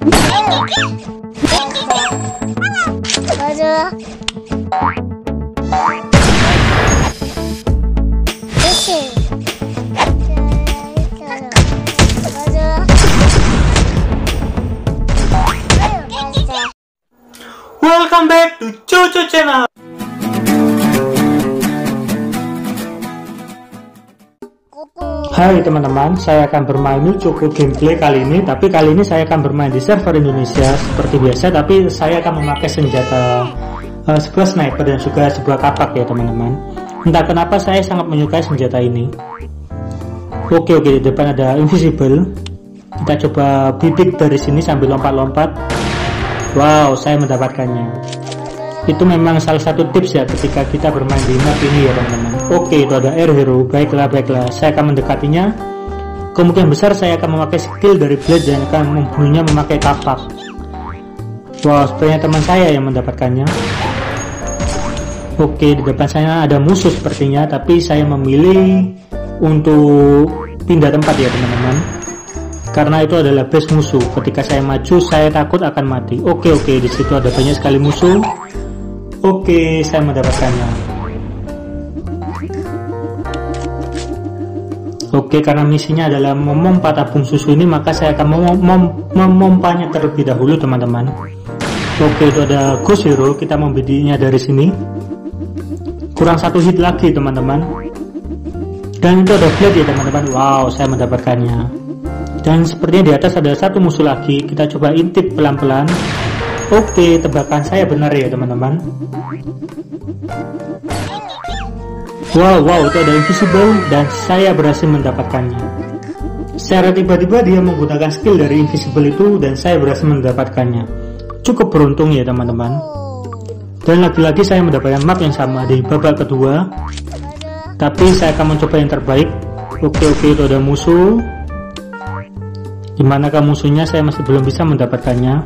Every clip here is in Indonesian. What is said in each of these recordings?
Welcome back to Cucu Channel. Hai teman-teman, saya akan bermain Cucu gameplay kali ini. Tapi kali ini saya akan bermain di server Indonesia seperti biasa. Tapi saya akan memakai senjata sebuah sniper dan juga sebuah kapak ya teman-teman. Entah kenapa saya sangat menyukai senjata ini. Oke, di depan ada invisible. Kita coba bidik dari sini sambil lompat-lompat. Wow, saya mendapatkannya. Itu memang salah satu tips ya ketika kita bermain di map ini ya teman-teman. Oke, itu ada air hero. Baiklah, saya akan mendekatinya. Kemungkinan besar saya akan memakai skill dari blade dan akan membunuhnya memakai kapak. Wow, sepertinya teman saya yang mendapatkannya. Oke, di depan saya ada musuh sepertinya, tapi saya memilih untuk pindah tempat ya teman-teman. Karena itu adalah base musuh. Ketika saya maju, saya takut akan mati. Oke, di situ ada banyak sekali musuh. Oke, saya mendapatkannya. Oke, karena misinya adalah memompa tabung susu ini, maka saya akan memompanya terlebih dahulu, teman-teman. Oke, itu ada ghost hero. Kita membidiknya dari sini. Kurang satu hit lagi, teman-teman. Dan itu ada blade ya, teman-teman. Wow, saya mendapatkannya. Dan sepertinya di atas ada satu musuh lagi. Kita coba intip pelan-pelan. Oke, tebakan saya benar ya teman-teman. Wow, itu ada invisible dan saya berhasil mendapatkannya. Secara tiba-tiba dia menggunakan skill dari invisible itu dan saya berhasil mendapatkannya. Cukup beruntung ya teman-teman. Dan lagi-lagi saya mendapatkan map yang sama di babak kedua. Tapi saya akan mencoba yang terbaik. Oke, itu ada musuh. Dimanakah musuhnya? Saya masih belum bisa mendapatkannya.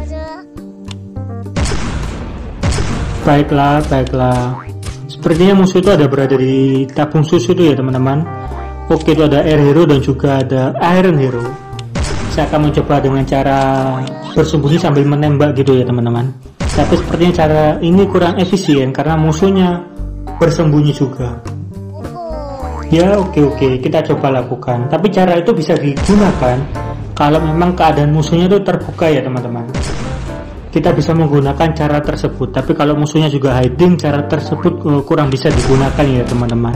Baiklah. Sepertinya musuh itu ada berada di tabung susu itu ya teman-teman. Oke, itu ada air hero dan juga ada iron hero. Saya akan mencoba dengan cara bersembunyi sambil menembak gitu ya teman-teman. Tapi sepertinya cara ini kurang efisien karena musuhnya bersembunyi juga. Ya oke, kita coba lakukan. Tapi cara itu bisa digunakan kalau memang keadaan musuhnya itu terbuka ya teman-teman. Kita bisa menggunakan cara tersebut. Tapi kalau musuhnya juga hiding, cara tersebut kurang bisa digunakan ya teman-teman.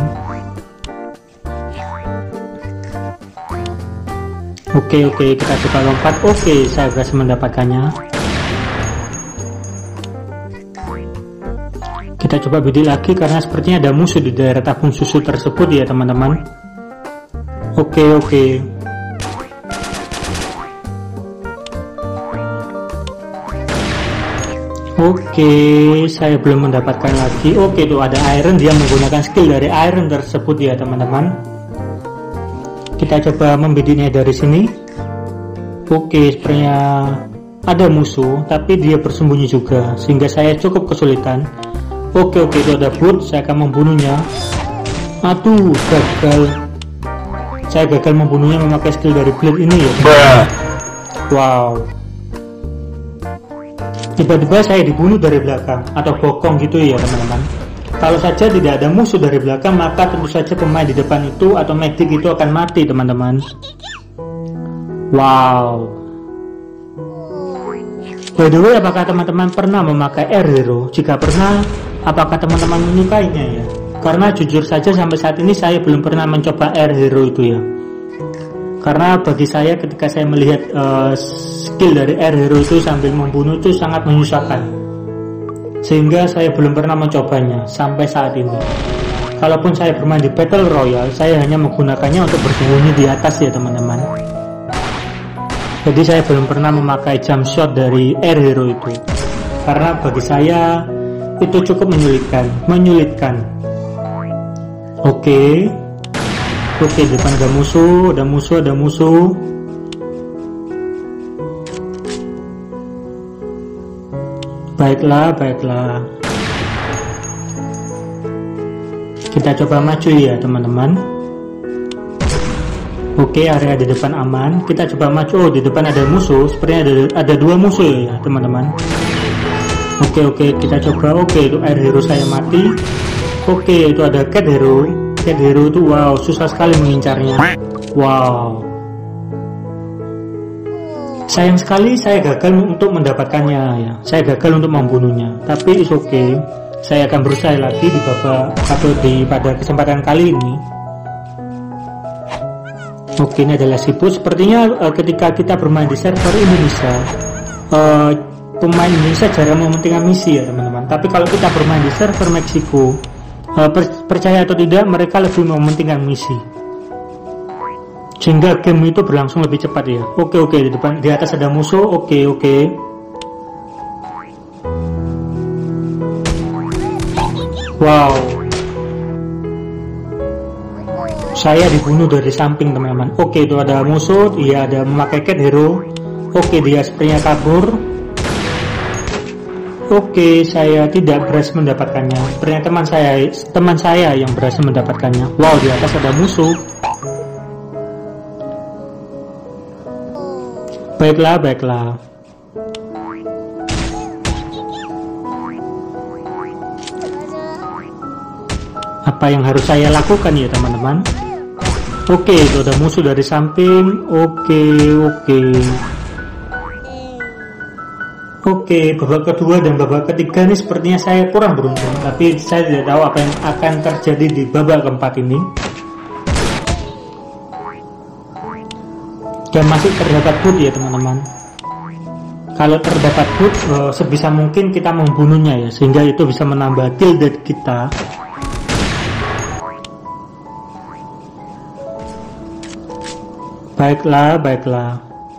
Oke, kita coba lompat. Oke, saya berhasil mendapatkannya. Kita coba bidik lagi karena sepertinya ada musuh di daerah tabung susu tersebut ya teman-teman. Oke. Oke, saya belum mendapatkan lagi. Oke, itu ada iron. Dia menggunakan skill dari iron tersebut ya teman-teman. Kita coba membidiknya dari sini. Oke, sepertinya ada musuh, tapi dia bersembunyi juga, sehingga saya cukup kesulitan. Oke, itu ada bot. Saya akan membunuhnya. Aduh, gagal. Saya gagal membunuhnya memakai skill dari blade ini ya. Wow. Tiba-tiba saya dibunuh dari belakang atau bokong gitu ya teman-teman. Kalau saja tidak ada musuh dari belakang, maka tentu saja pemain di depan itu atau medic itu akan mati teman-teman. Wow. By the way, apakah teman-teman pernah memakai air hero? Jika pernah, apakah teman-teman menyukainya ya? Karena jujur saja sampai saat ini saya belum pernah mencoba air hero itu ya. Karena bagi saya ketika saya melihat skill dari air hero itu sambil membunuh itu sangat menyusahkan, sehingga saya belum pernah mencobanya sampai saat ini. Kalaupun saya bermain di Battle Royale, saya hanya menggunakannya untuk bersembunyi di atas ya teman-teman. Jadi saya belum pernah memakai jump shot dari air hero itu, karena bagi saya itu cukup menyulitkan. Oke, di depan ada musuh. Baiklah. Kita coba maju ya teman-teman. Oke, area di depan aman. Kita coba maju. Oh, di depan ada musuh. Sepertinya ada dua musuh ya, teman-teman. Oke, kita coba. Oke, itu air hero saya mati. Oke, itu ada cat hero. Cat hero itu wow, susah sekali mengincarnya. Wow. Sayang sekali saya gagal untuk mendapatkannya ya. Saya gagal untuk membunuhnya. Tapi it's okay. Saya akan berusaha lagi di pada kesempatan kali ini. Oke, ini adalah Siput. Sepertinya ketika kita bermain di server Indonesia, pemain Indonesia jarang mementingkan misi ya teman-teman. Tapi kalau kita bermain di server Meksiko, percaya atau tidak, mereka lebih mementingkan misi. Sehingga game itu berlangsung lebih cepat ya. Oke, di atas ada musuh. Oke. Wow. Saya dibunuh dari samping teman-teman. Oke, itu ada musuh, dia ada memakai cat hero. Oke, dia sepertinya kabur. Oke, saya tidak berhasil mendapatkannya. Sepertinya teman saya yang berhasil mendapatkannya. Wow, di atas ada musuh. Baiklah. Apa yang harus saya lakukan ya teman-teman? Oke, itu ada musuh dari samping. Oke, babak kedua dan babak ketiga ini sepertinya saya kurang beruntung. Tapi saya tidak tahu apa yang akan terjadi di babak keempat ini. Dan masih terdapat bot ya teman-teman. Kalau terdapat bot, sebisa mungkin kita membunuhnya ya, sehingga itu bisa menambah kill dari kita. Baiklah.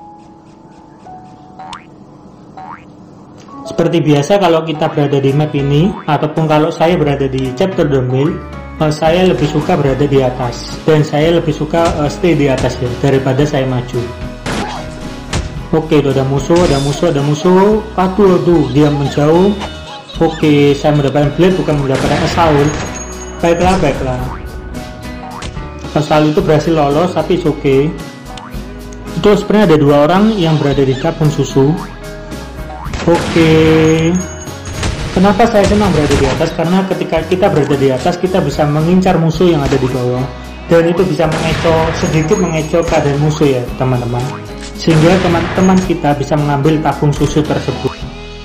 Seperti biasa kalau kita berada di map ini, ataupun kalau saya berada di chapter The Mill, saya lebih suka berada di atas. Dan saya lebih suka stay di atas ya, daripada saya maju. Oke, itu ada musuh. Aduh, dia menjauh. Oke, saya mendapatkan blade, bukan mendapatkan assault. Baiklah. Assault itu berhasil lolos, tapi it's okay. Itu sebenarnya ada dua orang yang berada di tabung susu. Oke. Kenapa saya senang berada di atas? Karena ketika kita berada di atas, kita bisa mengincar musuh yang ada di bawah, dan itu bisa sedikit mengecoh keadaan musuh ya teman-teman, sehingga teman-teman kita bisa mengambil tabung susu tersebut.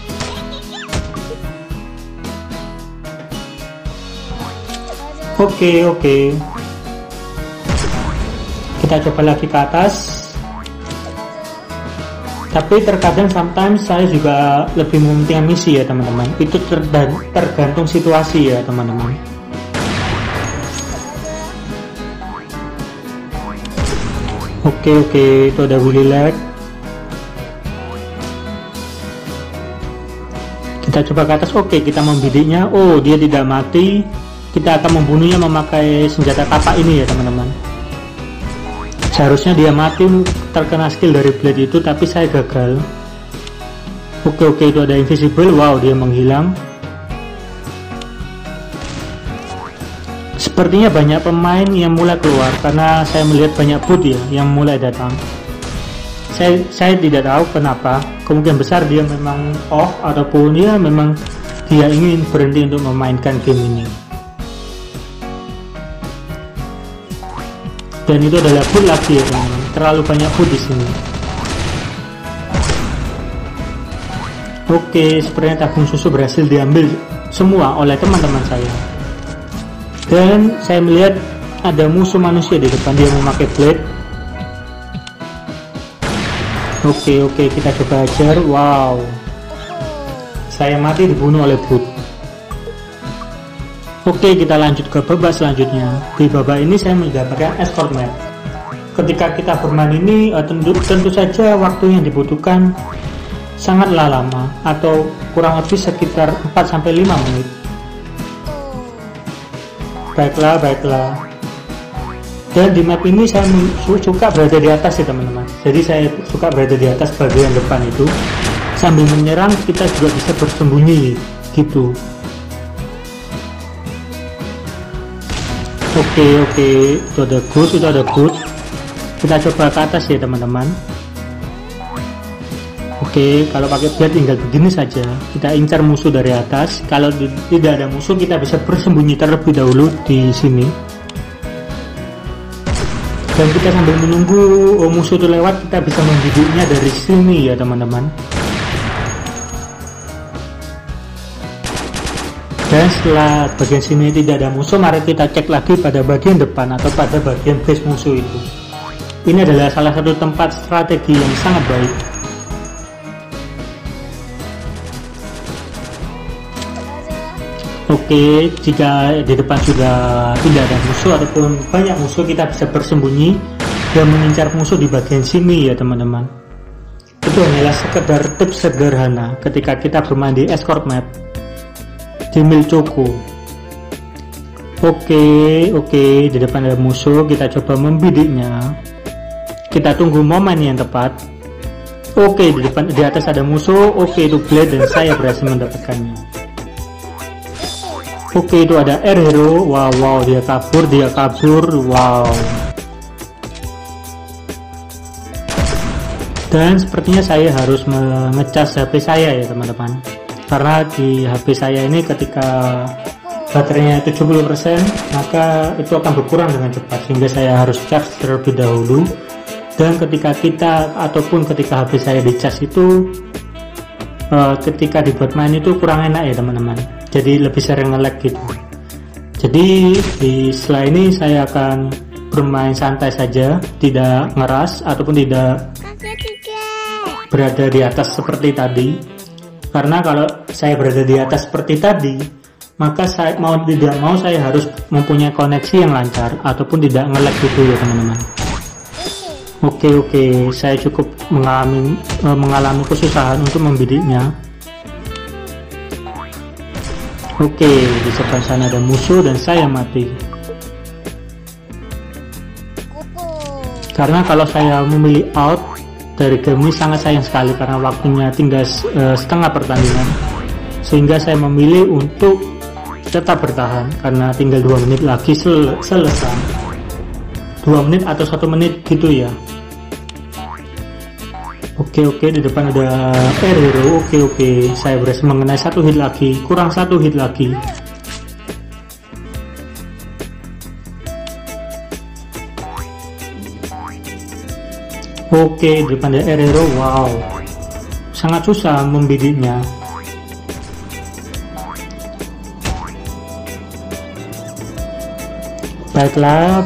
Oke. Kita coba lagi ke atas. Tapi terkadang sometimes saya juga lebih mementingkan misi ya teman-teman. Itu tergantung situasi ya teman-teman. Oke, itu ada bully lag. Kita coba ke atas. Oke, kita membidiknya. Oh, dia tidak mati. Kita akan membunuhnya memakai senjata kapak ini ya teman-teman. Seharusnya dia mati terkena skill dari blade itu, tapi saya gagal. Oke, itu ada invisible. Wow, dia menghilang. Sepertinya banyak pemain yang mulai keluar karena saya melihat banyak bot ya yang mulai datang. Saya tidak tahu kenapa. Kemungkinan besar dia memang off, ataupun dia memang dia ingin berhenti untuk memainkan game ini. Dan itu adalah bot lagi ya teman-teman. Terlalu banyak bot di sini. Oke, sepertinya tabung susu berhasil diambil semua oleh teman-teman saya. Dan saya melihat ada musuh manusia di depan, dia memakai blade. Oke, kita coba ajar. Wow, saya mati dibunuh oleh bot. Oke, kita lanjut ke babak selanjutnya. Di babak ini saya mendapatkan escort map. Ketika kita bermain ini, tentu saja waktu yang dibutuhkan sangatlah lama, atau kurang lebih sekitar 4-5 menit. Baiklah. Dan di map ini saya suka berada di atas ya teman-teman. Jadi saya suka berada di atas bagian depan itu. Sambil menyerang, kita juga bisa bersembunyi gitu. Oke, itu ada good. Kita coba ke atas ya teman-teman. Oke, kalau pakai blade tinggal begini saja. Kita incar musuh dari atas. Kalau tidak ada musuh, kita bisa bersembunyi terlebih dahulu di sini. Dan kita sambil menunggu musuh itu lewat, kita bisa membibiknya dari sini ya teman-teman. Dan setelah bagian sini tidak ada musuh, mari kita cek lagi pada bagian depan atau pada bagian base musuh itu. Ini adalah salah satu tempat strategi yang sangat baik. Oke, jika di depan sudah tidak ada musuh ataupun banyak musuh, kita bisa bersembunyi dan mengincar musuh di bagian sini ya teman-teman. Itu hanyalah sekedar tips sederhana ketika kita bermain di escort map di Milchoco. Oke, di depan ada musuh, kita coba membidiknya. Kita tunggu momen yang tepat. Oke, di atas ada musuh. Oke, itu blade dan saya berhasil mendapatkannya. Oke, itu ada air hero. Wow, dia kabur. Wow. Dan sepertinya saya harus mengecas HP saya ya teman-teman. Karena di HP saya ini ketika baterainya 70%, maka itu akan berkurang dengan cepat, sehingga saya harus charge terlebih dahulu. Dan ketika ketika HP saya dicas itu ketika dibuat main itu kurang enak ya teman-teman, jadi lebih sering nge-lag gitu. Jadi setelah ini saya akan bermain santai saja, tidak ngeras ataupun tidak berada di atas seperti tadi. Karena kalau saya berada di atas seperti tadi, maka saya mau tidak mau saya harus mempunyai koneksi yang lancar ataupun tidak nge-lag gitu ya teman-teman. Oke, saya cukup mengalami kesusahan untuk membidiknya. Oke, di sebelah sana ada musuh dan saya mati. Karena kalau saya memilih out dari game ini sangat sayang sekali, karena waktunya tinggal setengah pertandingan, sehingga saya memilih untuk tetap bertahan karena tinggal 2 menit lagi selesai. 2 menit atau 1 menit gitu ya. Oke, di depan ada air hero. Oke, saya berhasil mengenai 1 hit lagi, kurang 1 hit lagi. Oke, di depan ada air hero. Wow, sangat susah membidiknya. Baiklah.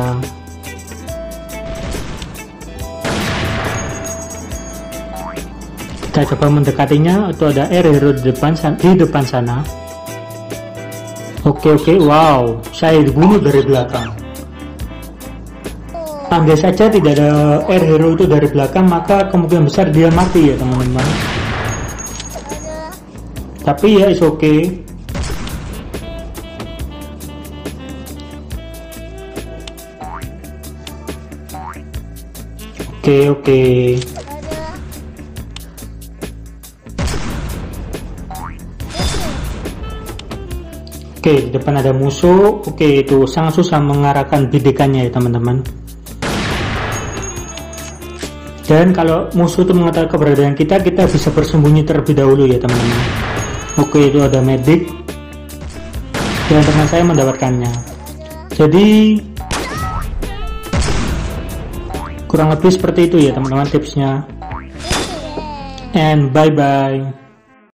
Kita coba mendekatinya. Itu ada air hero di depan sana. Oke, wow, saya dibunuh dari belakang. Andai saja tidak ada air hero itu dari belakang, maka kemungkinan besar dia mati ya teman-teman. Tapi ya is oke. Oke. Oke, di depan ada musuh. Oke, itu sangat susah mengarahkan bidikannya ya teman-teman. Dan kalau musuh itu mengetahui keberadaan kita bisa bersembunyi terlebih dahulu ya teman-teman. Oke, itu ada medic dan teman saya mendapatkannya. Jadi kurang lebih seperti itu ya teman-teman tipsnya. And bye-bye.